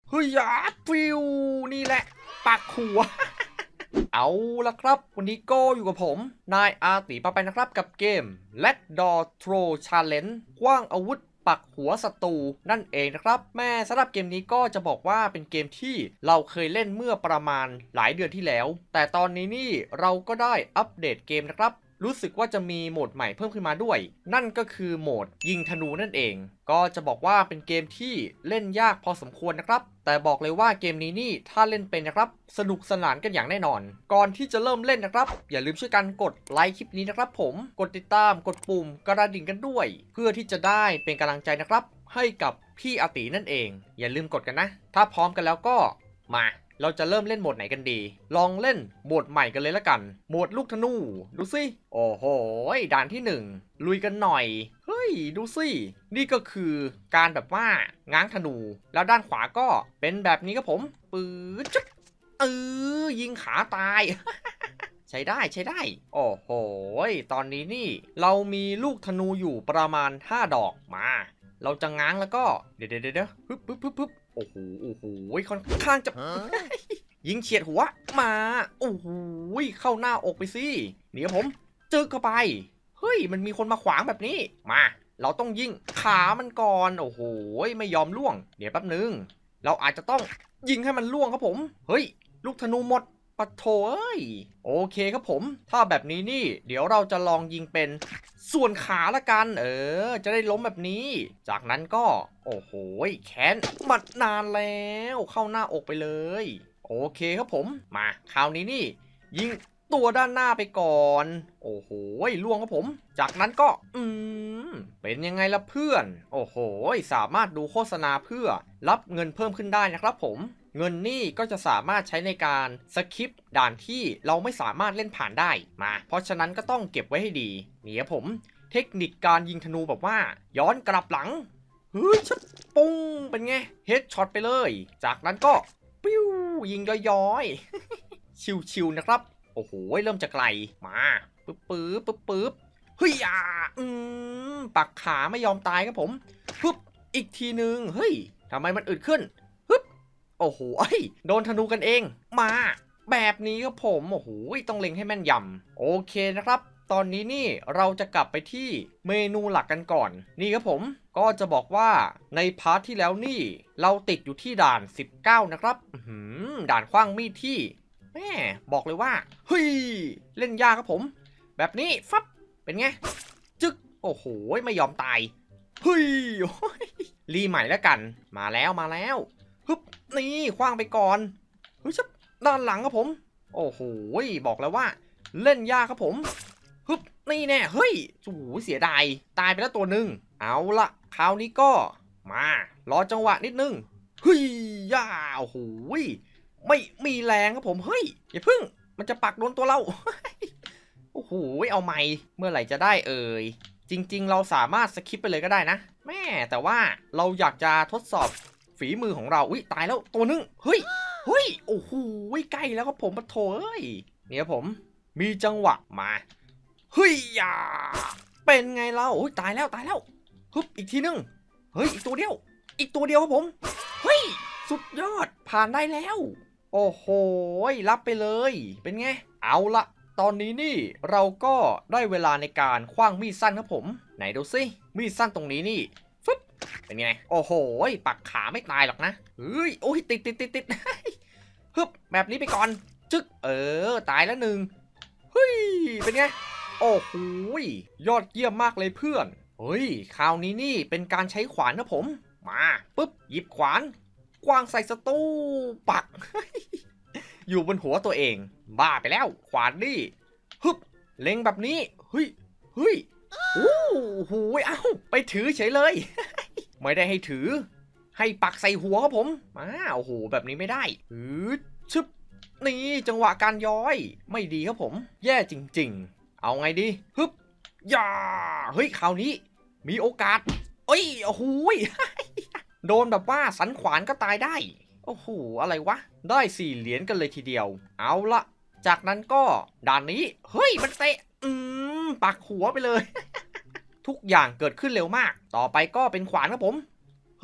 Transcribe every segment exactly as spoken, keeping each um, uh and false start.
เฮ้ยยาฟิวนี่แหละปักหัว เอาละครับวันนี้ก็อยู่กับผมนายอาติปาไปนะครับกับเกม Let Door Throw Challenge กว้างอาวุธปักหัวศัตรูนั่นเองนะครับแม่สำหรับเกมนี้ก็จะบอกว่าเป็นเกมที่เราเคยเล่นเมื่อประมาณหลายเดือนที่แล้วแต่ตอนนี้นี่เราก็ได้อัปเดตเกมนะครับรู้สึกว่าจะมีโหมดใหม่เพิ่มขึ้นมาด้วยนั่นก็คือโหมดยิงธนูนั่นเองก็จะบอกว่าเป็นเกมที่เล่นยากพอสมควรนะครับแต่บอกเลยว่าเกมนี้นี่ถ้าเล่นเป็นนะครับสนุกสนานกันอย่างแน่นอนก่อนที่จะเริ่มเล่นนะครับอย่าลืมช่วยกันกดไลค์คลิปนี้นะครับผมกดติดตามกดปุ่มกระดิ่งกันด้วยเพื่อที่จะได้เป็นกำลังใจนะครับให้กับพี่อาตินั่นเองอย่าลืมกดกันนะถ้าพร้อมกันแล้วก็มาเราจะเริ่มเล่นโหมดไหนกันดีลองเล่นโหมดใหม่กันเลยละกันโหมดลูกธนูดูสิโอ้โหด่านที่หนึ่งลุยกันหน่อยเฮ้ยดูสินี่ก็คือการแบบว่าง้างธนูแล้วด้านขวาก็เป็นแบบนี้ครับผมปื๊ดจุ๊บเออยิงขาตาย ใช้ได้ใช้ได้โอ้โหตอนนี้นี่เรามีลูกธนูอยู่ประมาณห้าดอกมาเราจะง้างแล้วก็เดี๋ยวเดี๋ยวเดี๋ยวปึ๊บปึ๊บปึ๊บปึ๊บโอ้โหโอ้โหค่อนข้างจะ ยิงเฉียดหัวมาโอ้โหเข้าหน้าอกไปสินี่ครับผมจึกเข้าไปเฮ้ยมันมีคนมาขวางแบบนี้มาเราต้องยิงขามันก่อนโอ้โหไม่ยอมล่วงเดี๋ยวแป๊บนึงเราอาจจะต้องยิงให้มันล่วงครับผมเฮ้ยลูกธนูหมดปะโถเอ้ยโอเคครับผมถ้าแบบนี้นี่เดี๋ยวเราจะลองยิงเป็นส่วนขาละกันเออจะได้ล้มแบบนี้จากนั้นก็โอ้โหแขนมัดนานแล้วเข้าหน้าอกไปเลยโอเคครับผมมาคราวนี้นี่ยิงตัวด้านหน้าไปก่อนโอ้โหล่วงครับผมจากนั้นก็อืมเป็นยังไงล่ะเพื่อนโอ้โหสามารถดูโฆษณาเพื่อรับเงินเพิ่มขึ้นได้นะครับผมเงินนี่ก็จะสามารถใช้ในการสคิปด่านที่เราไม่สามารถเล่นผ่านได้มาเพราะฉะนั้นก็ต้องเก็บไว้ให้ดีนี่ครับผมเทคนิคการยิงธนูแบบว่าย้อนกลับหลังเฮ้ยชับปุ้งเป็นไงเฮดช็อตไปเลยจากนั้นก็ปิ้วยิงย้อยๆ ชิวๆนะครับโอ้โหเริ่มจะไกลมาปึ๊บปึ๊บปึ๊บปึ๊บเฮ้ยอ่ะอืมปักขาไม่ยอมตายครับผมปึ๊บอีกทีนึงเฮ้ยทำไมมันอึดขึ้นโอ้โหโดนธนูกันเองมาแบบนี้ครับผมโอ้โหต้องเล็งให้แม่นยำโอเคนะครับตอนนี้นี่เราจะกลับไปที่เมนูหลักกันก่อนนี่ครับผมก็จะบอกว่าในพาร์ทที่แล้วนี่เราติดอยู่ที่ด่านสิบเก้านะครับด่านขว้างมีดที่แม่บอกเลยว่าเฮ้ยเล่นยากครับผมแบบนี้ฟับเป็นไงจึ๊กโอ้โหไม่ยอมตายเฮ้ยรีใหม่แล้วกันมาแล้วมาแล้วฮึบนี่คว้างไปก่อนเฮ้ยชับด้านหลังครับผมโอ้โหบอกแล้วว่าเล่นยากครับผมฮึบนี่แน่เฮ้ยโอ้โหเสียดายตายไปแล้วตัวหนึ่งเอาละคราวนี้ก็มารอจังหวะนิดนึงเฮ้ยย่าโอ้โหไม่มีแรงครับผมเฮ้ยอย่าพึ่งมันจะปักโดนตัวเรา โอ้โหเอาใหม่เมื่อไหร่จะได้เอ่ยจริงๆเราสามารถสคิปไปเลยก็ได้นะแม่แต่ว่าเราอยากจะทดสอบฝีมือของเราอุ้ยตายแล้วตัวนึงเฮ้ยเฮ้ยโอ้โหใกล้แล้วครับผมปะโถเอ้ยเนี่ยผมมีจังหวะมาเฮ้ยอย่าเป็นไงเราอุ้ยตายแล้วตายแล้วฮึบอีกทีนึงเฮ้ยอีกตัวเดียวอีกตัวเดียวครับผมเฮ้ยสุดยอดผ่านได้แล้วโอ้โหรับไปเลยเป็นไงเอาละตอนนี้นี่เราก็ได้เวลาในการขว้างมีดสั้นครับผมไหนดูสิมีดสั้นตรงนี้นี่เป็นไงโอ้โหปักขาไม่ตายหรอกนะเฮ้ยโอ้ยติดติดติดติดฮึบแบบนี้ไปก่อนจึ๊กเออตายแล้วหนึ่งเฮ้ยเป็นไงโอ้โหยอดเยี่ยมมากเลยเพื่อนเฮ้ยคราวนี้นี่เป็นการใช้ขวานนะผมมาปุ๊บหยิบขวานกวางใส่ศัตรูปัก อยู่บนหัวตัวเองบ้าไปแล้วขวานนี่ฮึบเล็งแบบนี้เฮ้ยเฮ้ยโอ้โหเอ้าไปถือเฉยเลย ไม่ได้ให้ถือให้ปักใส่หัวครับผมมาโอ้โหแบบนี้ไม่ได้ฮึดชึบนี่จังหวะการย้อยไม่ดีครับผมแย่จริงๆเอาไงดีฮึบอย่าเฮ้ยคราวนี้มีโอกาสเอ้ยโอ้โห โดนแบบว่าสันขวานก็ตายได้โอ้โหอะไรวะได้สี่เหรียญกันเลยทีเดียวเอาละจากนั้นก็ด่านนี้เฮ้ยมันเตะอืมปักหัวไปเลย ทุกอย่างเกิดขึ้นเร็วมากต่อไปก็เป็นขวานครับผมเฮ้ย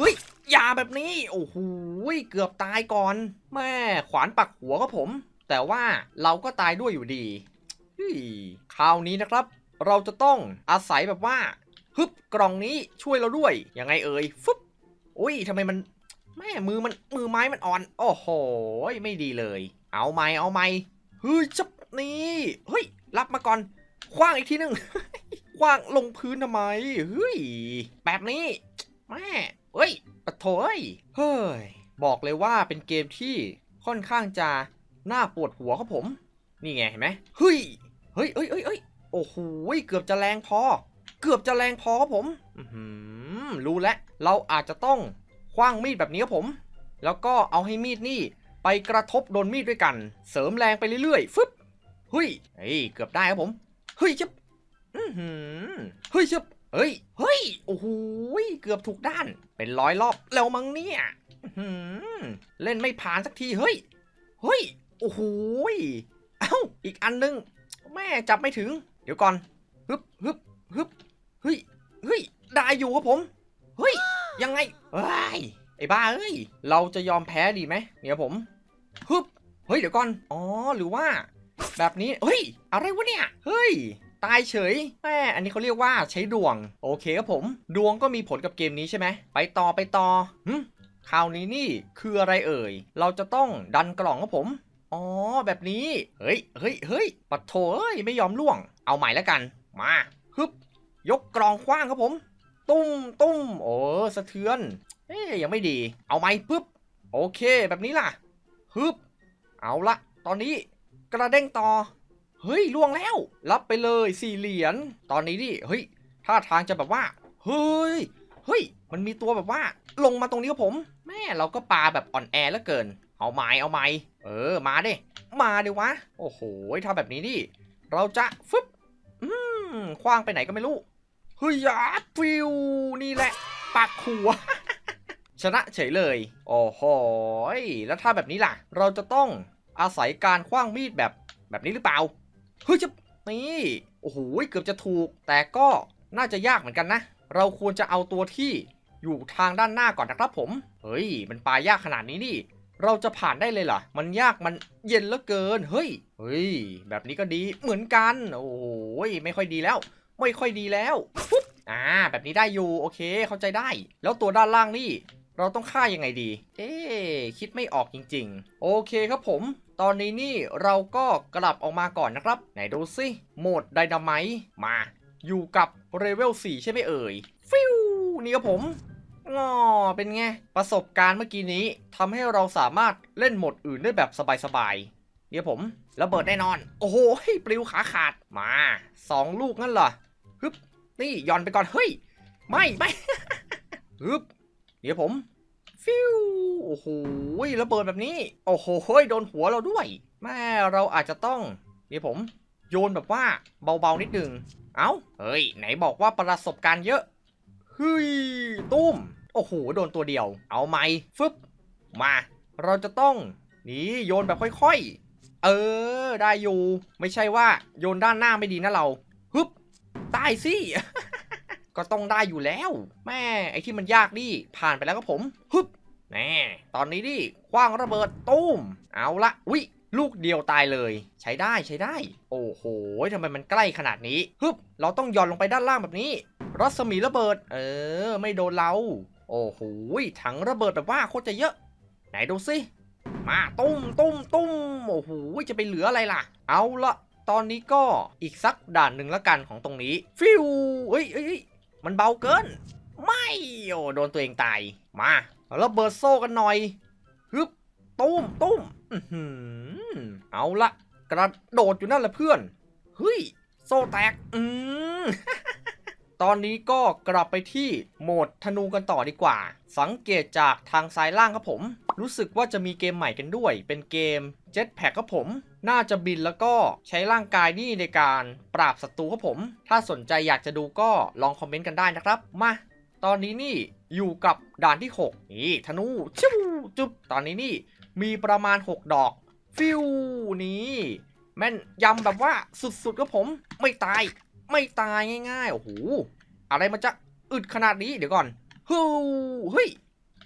อย่าแบบนี้โอ้โหเกือบตายก่อนแม่ขวานปักหัวครับผมแต่ว่าเราก็ตายด้วยอยู่ดีคราวนี้นะครับเราจะต้องอาศัยแบบว่าฮึบกล่องนี้ช่วยเราด้วยยังไงเอ่ยฟึบอุ้ยทำไมมันแม่มือมันมือไม้มันอ่อนโอ้โหไม่ดีเลยเอาไหมเอาไหมเฮ้ยจับนี่เฮ้ยรับมาก่อนคว้างอีกทีหนึ่ง คว้างลงพื้นทำไมเฮ้ยแบบนี้แม่เฮ้ยปะโถเฮ้ยเฮ้ยบอกเลยว่าเป็นเกมที่ค่อนข้างจะน่าปวดหัวครับผมนี่ไงเห็นไหมเฮ้ยเฮ้ยเฮ้ยเฮ้ยเฮ้ยโอ้โหเกือบจะแรงพอเกือบจะแรงพอครับผมรู้แล้วเราอาจจะต้องคว้างมีดแบบนี้ครับผมแล้วก็เอาให้มีดนี่ไปกระทบโดนมีดด้วยกันเสริมแรงไปเรื่อยๆฟึบเฮ้ยเฮ้ยเกือบได้ครับผมเฮ้ยจะอือหือเฮ้ยจะเฮ้ยเฮ้ยโอ้โหเกือบถูกด้านเป็นร้อยรอบแล้วมั้งเนี่ยเล่นไม่ผ่านสักทีเฮ้ยเฮ้ยโอ้โหเอ้าอีกอันนึงแม่จับไม่ถึงเดี๋ยวก่อนฮึบฮึบฮึบเฮ้ยเฮ้ยได้อยู่ครับผมเฮ้ยยังไงเฮ้ยไอ้บ้าเอ้ยเราจะยอมแพ้ดีไหมเนี่ยผมฮึบเฮ้ยเดี๋ยวก่อนอ๋อหรือว่าแบบนี้เฮ้ยอะไรวะเนี่ยเฮ้ยตายเฉยแม่อันนี้เขาเรียกว่าใช้ดวงโอเคครับผมดวงก็มีผลกับเกมนี้ใช่ไหมไปต่อไปต่อหึคราวนี้นี่คืออะไรเอ่ยเราจะต้องดันกล่องครับผมอ๋อแบบนี้เฮ้ยเฮ้ยเฮ้ยปัดโถเอ้ยไม่ยอมล่วงเอาใหม่แล้วกันมาฮึบยกกล่องคว้างครับผมตุ้มตุ้มโอ้สะเทือนเอ๊ยยังไม่ดีเอาไหมปึ๊บโอเคแบบนี้ล่ะฮึบเอาละตอนนี้กระเด้งต่อเฮ้ยล่วงแล้วรับไปเลยสี่เหรียญตอนนี้ดิเฮ้ยท่าทางจะแบบว่าเฮ้ยเฮ้ยมันมีตัวแบบว่าลงมาตรงนี้ครับผมแม่เราก็ปาแบบอ่อนแอเหลือเกินเอาไม้เอาไม้เออมาดิมาดิวะโอ้โหถ้าแบบนี้ดิเราจะฟึบอืมคว้างไปไหนก็ไม่รู้เฮ้ยยาฟิวนี่แหละปักหัว ชนะเฉยเลยโอ้โหแล้วถ้าแบบนี้ล่ะเราจะต้องอาศัยการคว้างมีดแบบแบบนี้หรือเปล่าเฮ้ยจะนี่โอ้โหเกือบจะถูกแต่ก็น่าจะยากเหมือนกันนะเราควรจะเอาตัวที่อยู่ทางด้านหน้าก่อนนะครับผมเฮ้ยมันปลายากขนาดนี้นี่เราจะผ่านได้เลยเหรอมันยากมันเย็นเหลือเกินเฮ้ยเฮ้ยแบบนี้ก็ดีเหมือนกันโอ้โหไม่ค่อยดีแล้วไม่ค่อยดีแล้วปุ๊บอ่าแบบนี้ได้อยู่โอเคเข้าใจได้แล้วตัวด้านล่างนี่เราต้องฆ่ายังไงดีเอ๊คิดไม่ออกจริงๆโอเคครับผมตอนนี้นี่เราก็กลับออกมาก่อนนะครับไหนดูสิโหมดไดนาไมต์มาอยู่กับเลเวลสี่ใช่ไหมเอ่ยฟิวนี่ครับผมงอเป็นไงประสบการณ์เมื่อกี้นี้ทำให้เราสามารถเล่นโหมดอื่นได้แบบสบายๆเนี่ยผมระเบิดแน่นอนโอ้โหปลิวขาขาดมาสองลูกนั่นเหรอฮึบนี่ย่อนไปก่อนเฮ้ยไม่ไม่ฮึบเดี๋ยวผมฟิวโอ้โหระเบิดแบบนี้โอ้โหโดนหัวเราด้วยแม่เราอาจจะต้องเดี๋ยวผมโยนแบบว่าเบาๆนิดนึงเอ้าเฮ้ยไหนบอกว่าประสบการณ์เยอะเฮ้ยตุ้มโอ้โหโดนตัวเดียวเอาไหมฟึบมาเราจะต้องนี่โยนแบบค่อยๆเออได้อยู่ไม่ใช่ว่าโยนด้านหน้าไม่ดีนะเราฮึบได้สิ ก็ต้องได้อยู่แล้วแม่ไอที่มันยากนี่ผ่านไปแล้วก็ผมฮึบแน่ตอนนี้ดิคว้างระเบิดตุ้มเอาละวิลูกเดียวตายเลยใช้ได้ใช้ได้โอ้โหทำไมมันใกล้ขนาดนี้ฮึบเราต้องย่อนลงไปด้านล่างแบบนี้รัศมีระเบิดเออไม่โดนเราโอ้โหถังระเบิดแบบว่าโคตรจะเยอะไหนดูสิมาตุ้มตุ้มตุ้มโอ้โหจะไปเหลืออะไรล่ะเอาละตอนนี้ก็อีกสักด่านหนึ่งละกันของตรงนี้ฟิวเฮ้ยเฮ้ยมันเบาเกินไม่โอ้โดนตัวเองตายมาแล้วเบิร์ดโซ่กันหน่อยฮึบตุ้มตุ้มเอาละกระโดดอยู่นั่นแหละเพื่อนเฮ้ยโซ่แตกอืม ตอนนี้ก็กลับไปที่โหมดธนูกันต่อดีกว่าสังเกตจากทางซ้ายล่างครับผมรู้สึกว่าจะมีเกมใหม่กันด้วยเป็นเกม Jetpack ครับผมน่าจะบินแล้วก็ใช้ร่างกายนี่ในการปราบศัตรูครับผมถ้าสนใจอยากจะดูก็ลองคอมเมนต์กันได้นะครับมาตอนนี้นี่อยู่กับด่านที่หกนี่ธนูชิวจุ๊บตอนนี้นี่มีประมาณหกดอกฟิวนี้แม่นยำแบบว่าสุดๆครับผมไม่ตายไม่ตายง่ายๆโอ้โหอะไรมันจะอึดขนาดนี้เดี๋ยวก่อนฮู้เฮ้ย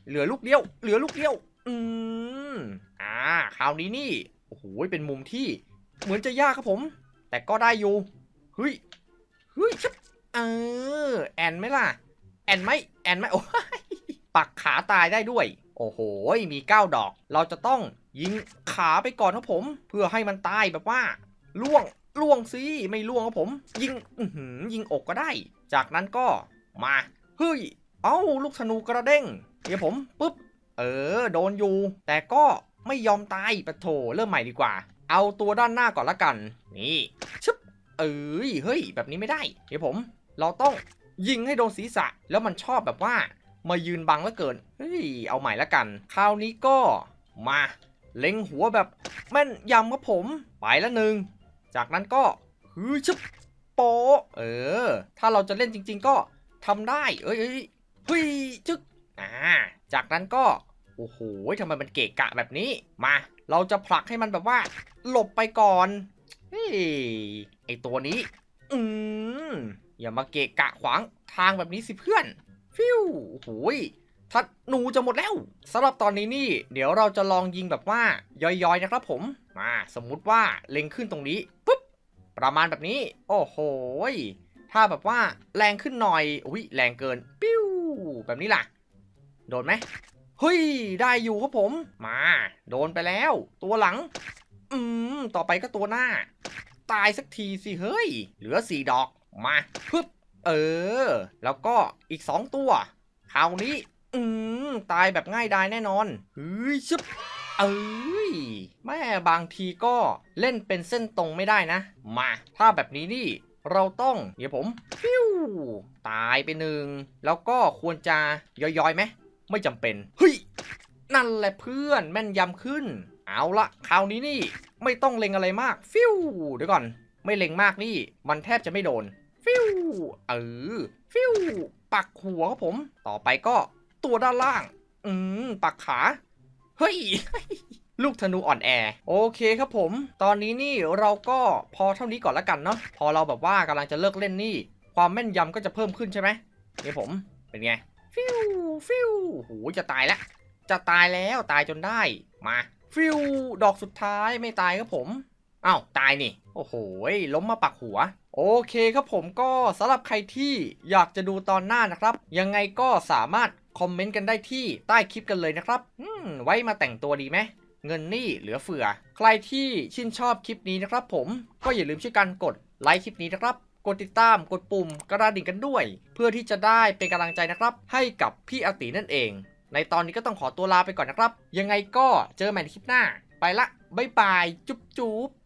เหลือลูกเดียวเหลือลูกเดียวอืมอ่าคราวนี้นี่โอ้โหเป็นมุมที่เหมือนจะยากครับผมแต่ก็ได้อยู่เฮ้ยเฮ้ยชับเออแอนไหมล่ะแอนไหมแอนไหมโอ้ยปักขาตายได้ด้วยโอ้โหมีเก้าดอกเราจะต้องยิงขาไปก่อนครับผมเพื่อให้มันตายแบบว่าล่วงล่วงสิไม่ล่วงครับผมยิงอือหือยิงอกก็ได้จากนั้นก็มาเฮ้ยเอ้าลูกธนูกระเด้งเดี๋ยวผมปุ๊บเออโดนอยู่แต่ก็ไม่ยอมตายปะโถเริ่มใหม่ดีกว่าเอาตัวด้านหน้าก่อนละกันนี่ชึบเอ้ยเฮ้ยแบบนี้ไม่ได้เดี๋ยวผมเราต้องยิงให้โดนศีรษะแล้วมันชอบแบบว่ามายืนบังแล้วเกินเฮ้ยเอาใหม่ละกันคราวนี้ก็มาเล็งหัวแบบแม่นยำครับผมไปละหนึ่งจากนั้นก็ฮือชึบโปเออถ้าเราจะเล่นจริงๆก็ทำได้เอ้ยเอ้ยเฮ้ยจึ๊กอ่าจากนั้นก็โอ้โหทำไมมันเกะกะแบบนี้มาเราจะผลักให้มันแบบว่าหลบไปก่อนเฮ้ยไอตัวนี้อืมอย่ามาเกะกะขวางทางแบบนี้สิเพื่อนฟิวโอ้โหทัดหนูจะหมดแล้วสำหรับตอนนี้นี่เดี๋ยวเราจะลองยิงแบบว่าย้อยๆนะครับผมมาสมมุติว่าเล็งขึ้นตรงนี้ปุ๊บประมาณแบบนี้โอ้โหถ้าแบบว่าแรงขึ้นหน่อยอุ้ยแรงเกินปิ้วแบบนี้ล่ะโดนไหมเฮ้ยได้อยู่ครับผมมาโดนไปแล้วตัวหลังอืมต่อไปก็ตัวหน้าตายสักทีสิเฮ้ยเหลือสี่ดอกมาปึ๊บเออแล้วก็อีกสองตัวคราวนี้อืมตายแบบง่ายดายแน่นอนเฮ้ยชึบเอ้ยแม่บางทีก็เล่นเป็นเส้นตรงไม่ได้นะมาถ้าแบบนี้นี่เราต้องเดี๋ยวผมฟิวตายไปหนึ่งแล้วก็ควรจะย้อยๆไหมไม่จำเป็นเฮ้ยนั่นแหละเพื่อนแม่นยำขึ้นเอาละคราวนี้นี่ไม่ต้องเล็งอะไรมากฟิวเดี๋ยวก่อนไม่เล็งมากนี่มันแทบจะไม่โดนฟิวเออฟิวปักหัวครับผมต่อไปก็ตัวด้านล่างอืมปักขาเฮ้ย ลูกธนูอ่อนแอโอเคครับผมตอนนี้นี่เราก็พอเท่านี้ก่อนละกันเนาะพอเราแบบว่ากำลังจะเลิกเล่นนี่ความแม่นยำก็จะเพิ่มขึ้นใช่ไหมนี่ผมเป็นไงฟิวฟิวโหจะตายแล้วจะตายแล้วตายจนได้มาฟิวดอกสุดท้ายไม่ตายครับผมอ้าวตายนี่โอ้โหล้มมาปักหัวโอเคครับผมก็สำหรับใครที่อยากจะดูตอนหน้านะครับยังไงก็สามารถคอมเมนต์กันได้ที่ใต้คลิปกันเลยนะครับอืมไว้มาแต่งตัวดีไหมเงินนี่เหลือเฟือใครที่ชื่นชอบคลิปนี้นะครับผมก็อย่าลืมช่วยกันกดไลค์คลิปนี้นะครับกดติดตามกดปุ่มกระดิ่งกันด้วยเพื่อที่จะได้เป็นกำลังใจนะครับให้กับพี่อาตินั่นเองในตอนนี้ก็ต้องขอตัวลาไปก่อนนะครับยังไงก็เจอกันใหม่ในคลิปหน้าไปละบ๊ายบายจุ๊บจุ๊บ